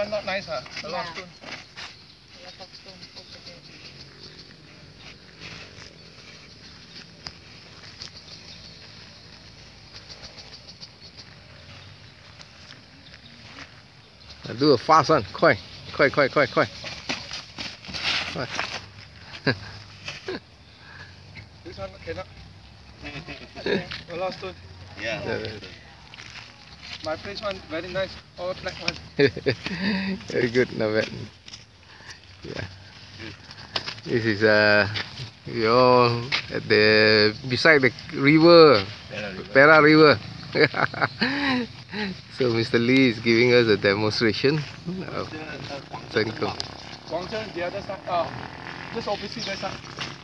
one not nice, huh? A lot of stone. A lot of stone over there. Do a fast one, quick. This one cannot. A lot of stone. Yeah. My place one very nice, all black one. Very good, not bad. Yeah. This is we all at the beside the river, Perak River. So Mr. Lee is giving us a demonstration of Gong. Gong the other side. Just opposite that side.